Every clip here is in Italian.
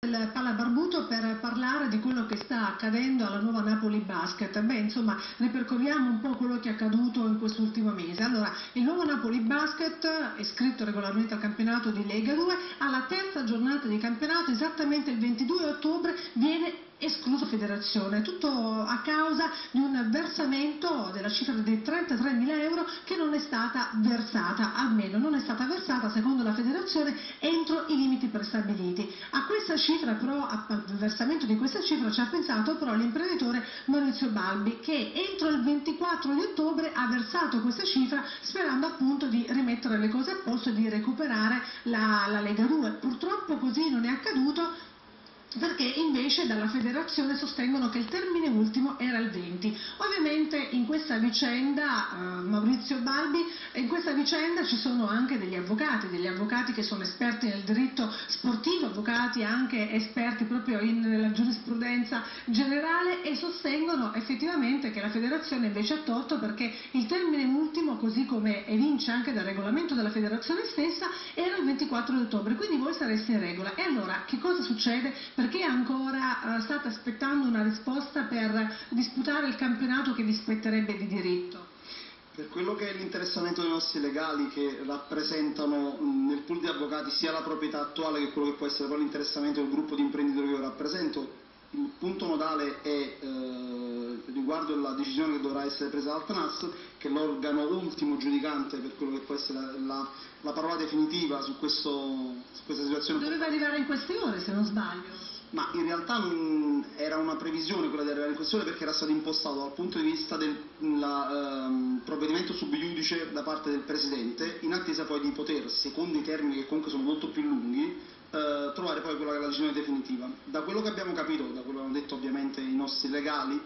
del Palabarbuto per parlare di quello che sta accadendo alla nuova Napoli Basket. Beh, insomma, ripercorriamo un po' quello che è accaduto in quest'ultimo mese. Allora, il nuovo Napoli Basket è iscritto regolarmente al campionato di Lega 2, alla terza giornata di campionato, esattamente il 22 ottobre, viene escluso federazione, tutto a causa di un versamento della cifra di 33.000 euro che non è stata versata, almeno non è stata versata secondo la federazione entro i limiti prestabiliti. A questa cifra però, al versamento di questa cifra ci ha pensato però l'imprenditore Maurizio Balbi, che entro il 24 di ottobre ha versato questa cifra sperando appunto di rimettere le cose a posto e di recuperare la Lega 2. Purtroppo così non è accaduto, perché invece dalla federazione sostengono che il termine ultimo era il 20. Ovviamente in questa vicenda, Maurizio Balbi, in questa vicenda ci sono anche degli avvocati che sono esperti nel diritto sportivo, avvocati anche esperti proprio nella giurisprudenza generale, e sostengono effettivamente che la federazione invece ha torto, perché il termine ultimo, così come evince anche dal regolamento della federazione stessa, era il 24 ottobre, quindi voi sareste in regola. E allora che cosa succede? Perché ancora state aspettando una risposta per disputare il campionato che vi spetterebbe di diritto? Per quello che è l'interessamento dei nostri legali, che rappresentano nel pool di avvocati sia la proprietà attuale che quello che può essere poi l'interessamento del gruppo di imprenditori che io rappresento, il punto nodale è riguardo alla decisione che dovrà essere presa dal TNAS, che è l'organo ultimo giudicante per quello che può essere la parola definitiva su questa situazione. Doveva arrivare in queste ore, se non sbaglio. Ma in realtà era una previsione quella di arrivare in questione, perché era stato impostato dal punto di vista del provvedimento sub iudice da parte del Presidente, in attesa poi di poter, secondo i termini che comunque sono molto più lunghi, trovare poi quella che è la decisione definitiva. Da quello che abbiamo capito, da quello che hanno detto ovviamente i nostri legali,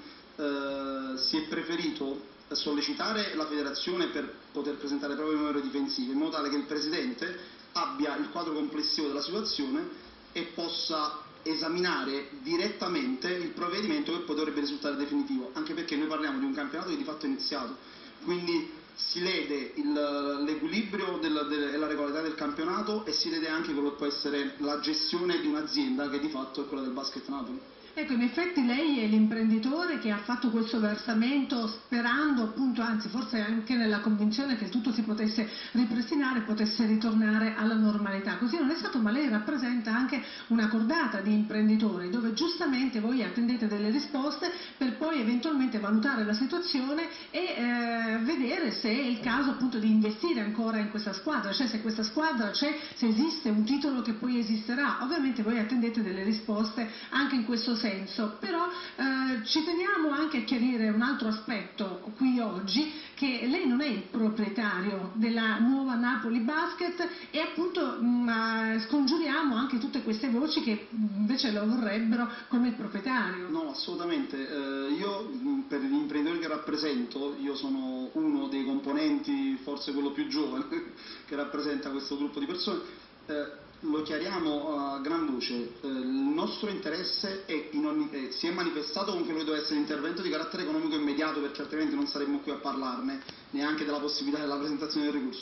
si è preferito sollecitare la Federazione per poter presentare proprio le memore difensive, in modo tale che il Presidente abbia il quadro complessivo della situazione e possa esaminare direttamente il provvedimento che poi dovrebbe risultare definitivo, anche perché noi parliamo di un campionato che di fatto è iniziato, quindi si lede l'equilibrio e la regolarità del campionato, e si lede anche quello che può essere la gestione di un'azienda che di fatto è quella del Basket Napoli. Ecco, in effetti lei è l'imprenditore che ha fatto questo versamento sperando appunto, anzi forse anche nella convinzione che tutto si potesse ripristinare, potesse ritornare alla normalità. Così non è stato, ma lei rappresenta anche una cordata di imprenditori dove giustamente voi attendete delle risposte per poi eventualmente valutare la situazione e vedere se è il caso appunto di investire ancora in questa squadra, cioè se questa squadra c'è, se esiste un titolo che poi esisterà. Ovviamente voi attendete delle risposte anche in questo senso, però ci teniamo anche a chiarire un altro aspetto qui oggi, che lei non è il proprietario della nuova Napoli Basket, e appunto scongiuriamo anche tutte queste voci che invece lo vorrebbero come proprietario. No, assolutamente. Io per gli imprenditori che rappresento, io sono uno dei componenti, forse quello più giovane che rappresenta questo gruppo di persone. Lo chiariamo a gran voce, il nostro interesse si è manifestato con quello che deve essere l'intervento di carattere economico immediato, perché altrimenti non saremmo qui a parlarne, neanche della possibilità della presentazione del ricorso.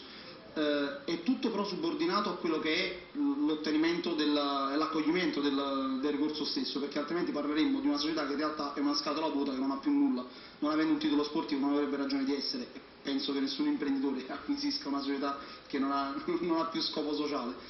È tutto però subordinato a quello che è l'ottenimento e l'accoglimento del ricorso stesso, perché altrimenti parleremmo di una società che in realtà è una scatola vuota, che non ha più nulla, non avendo un titolo sportivo non avrebbe ragione di essere, e penso che nessun imprenditore acquisisca una società che non ha più scopo sociale.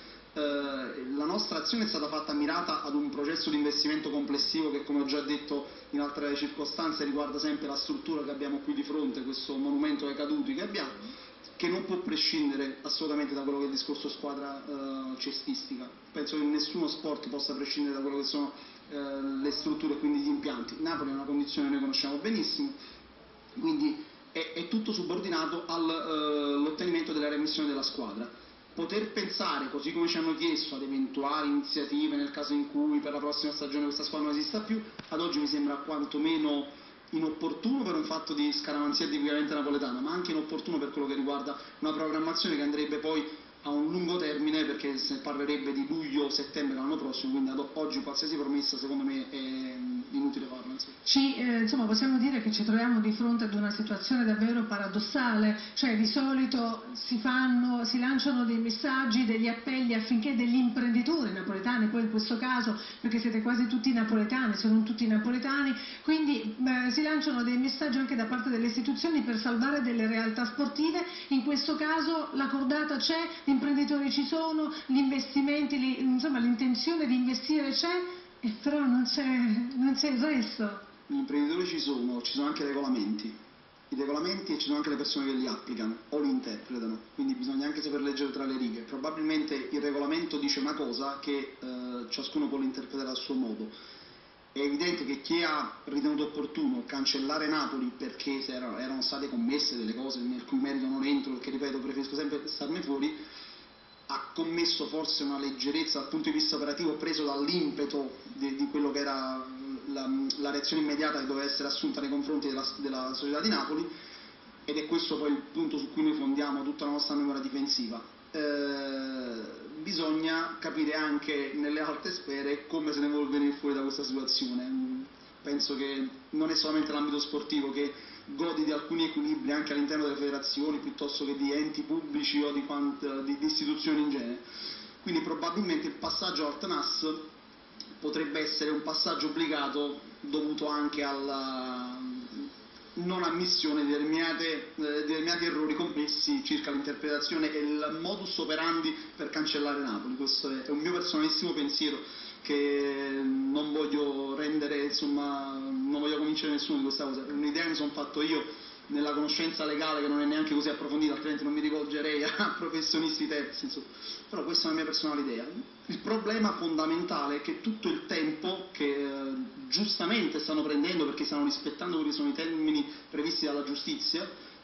La nostra azione è stata fatta mirata ad un processo di investimento complessivo che, come ho già detto in altre circostanze, riguarda sempre la struttura che abbiamo qui di fronte, questo monumento ai caduti che abbiamo, che non può prescindere assolutamente da quello che è il discorso squadra cestistica. Penso che nessuno sport possa prescindere da quello che sono le strutture e quindi gli impianti. Napoli è una condizione che noi conosciamo benissimo, quindi è tutto subordinato all'ottenimento della remissione della squadra. Poter pensare, così come ci hanno chiesto, ad eventuali iniziative nel caso in cui per la prossima stagione questa squadra non esista più, ad oggi mi sembra quantomeno inopportuno per un fatto di scaramanzia tipicamente napoletana, ma anche inopportuno per quello che riguarda una programmazione che andrebbe poi a un lungo termine, perché se parlerebbe di luglio-settembre l'anno prossimo, quindi ad oggi qualsiasi promessa secondo me è inutile farla. Insomma, possiamo dire che ci troviamo di fronte ad una situazione davvero paradossale, cioè di solito si lanciano dei messaggi, degli appelli affinché degli imprenditori napoletani, poi in questo caso perché siete quasi tutti napoletani, se non tutti napoletani, quindi si lanciano dei messaggi anche da parte delle istituzioni per salvare delle realtà sportive. In questo caso la cordata c'è, gli imprenditori ci sono, gli investimenti, insomma l'intenzione di investire c'è, però non c'è il resto. Gli imprenditori ci sono anche i regolamenti e ci sono anche le persone che li applicano o li interpretano, quindi bisogna anche saper leggere tra le righe. Probabilmente il regolamento dice una cosa che ciascuno può interpretare a suo modo. È evidente che chi ha ritenuto opportuno cancellare Napoli perché erano state commesse delle cose nel cui merito non entro, perché ripeto preferisco sempre starne fuori, ha commesso forse una leggerezza dal punto di vista operativo preso dall'impeto di quello che era la reazione immediata che doveva essere assunta nei confronti della società di Napoli, ed è questo poi il punto su cui noi fondiamo tutta la nostra memoria difensiva. Bisogna capire anche nelle alte sfere come se ne vuol venire fuori da questa situazione. Penso che non è solamente l'ambito sportivo che gode di alcuni equilibri anche all'interno delle federazioni piuttosto che di enti pubblici o di istituzioni in genere. Quindi probabilmente il passaggio al TNAS potrebbe essere un passaggio obbligato dovuto anche alla non ammissione di determinati errori commessi circa l'interpretazione e il modus operandi per cancellare Napoli. Questo è un mio personalissimo pensiero che non voglio rendere, insomma, non voglio convincere nessuno di questa cosa. Un'idea che mi sono fatto io nella conoscenza legale che non è neanche così approfondita, altrimenti non mi rivolgerei a professionisti terzi, insomma. Però questa è una mia personale idea. Il problema fondamentale è che tutto il tempo che giustamente stanno prendendo, perché stanno rispettando quelli che sono i termini previsti dalla giustizia,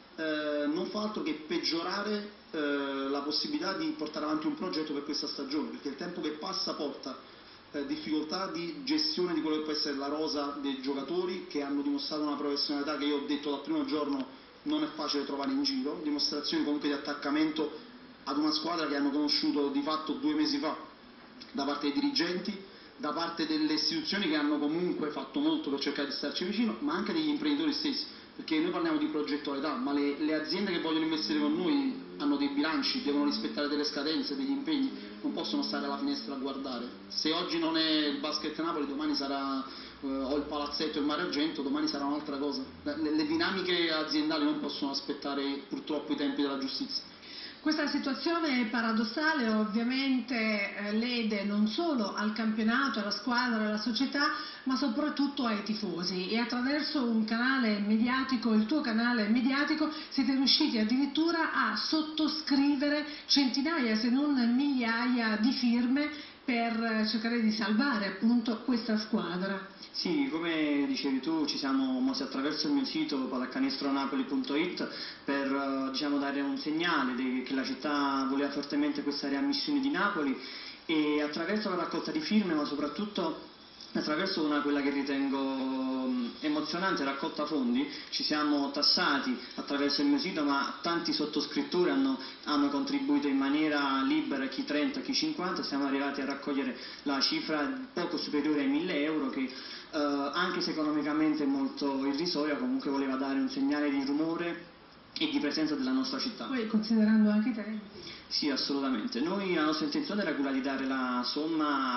non fa altro che peggiorare la possibilità di portare avanti un progetto per questa stagione, perché il tempo che passa porta difficoltà di gestione di quello che può essere la rosa dei giocatori che hanno dimostrato una professionalità che io ho detto dal primo giorno non è facile trovare in giro, dimostrazioni comunque di attaccamento ad una squadra che hanno conosciuto di fatto 2 mesi fa da parte dei dirigenti, da parte delle istituzioni che hanno comunque fatto molto per cercare di starci vicino, ma anche degli imprenditori stessi, perché noi parliamo di progettualità, ma le aziende che vogliono investire con noi hanno dei bilanci, devono rispettare delle scadenze, degli impegni, non possono stare alla finestra a guardare. Se oggi non è il Basket Napoli, domani sarà o il Palazzetto e il Mare Argento, domani sarà un'altra cosa. Le dinamiche aziendali non possono aspettare purtroppo i tempi della giustizia. Questa situazione paradossale ovviamente lede non solo al campionato, alla squadra, alla società, ma soprattutto ai tifosi, e attraverso un canale mediatico, il tuo canale mediatico, siete riusciti addirittura a sottoscrivere centinaia se non migliaia di firme per cercare di salvare appunto questa squadra. Sì, come dicevi tu, ci siamo mossi attraverso il mio sito pallacanestronapoli.it per dare un segnale che la città voleva fortemente questa riammissione di Napoli, e attraverso la raccolta di firme, ma soprattutto attraverso quella che ritengo emozionante raccolta fondi, ci siamo tassati attraverso il mio sito, ma tanti sottoscrittori hanno contribuito in maniera libera, chi 30, chi 50, siamo arrivati a raccogliere la cifra poco superiore ai 1.000 euro che anche se economicamente è molto irrisoria, comunque voleva dare un segnale di rumore e di presenza della nostra città. Poi considerando anche i tempi. Sì, assolutamente. Noi, la nostra intenzione era quella di dare la somma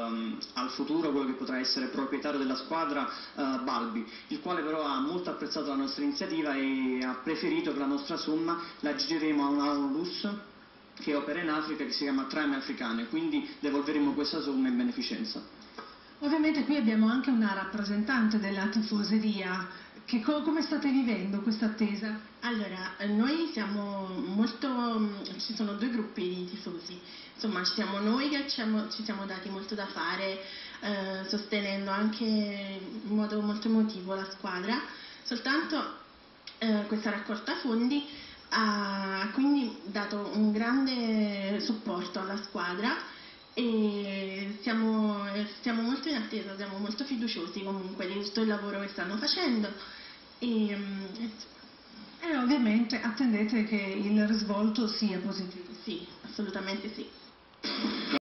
al futuro, quello che potrà essere proprietario della squadra, Balbi, il quale però ha molto apprezzato la nostra iniziativa e ha preferito che la nostra somma la gireremo a una onlus che opera in Africa, che si chiama Trame Africane, quindi devolveremo questa somma in beneficenza. Ovviamente qui abbiamo anche una rappresentante della tifoseria. Come state vivendo questa attesa? Allora, noi siamo ci sono 2 gruppi di tifosi, insomma ci siamo noi che ci siamo dati molto da fare, sostenendo anche in modo molto emotivo la squadra, soltanto questa raccolta fondi ha quindi dato un grande supporto alla squadra, e stiamo molto in attesa, siamo molto fiduciosi comunque di tutto il lavoro che stanno facendo e ovviamente attendete che il risvolto sia positivo. Sì, assolutamente sì.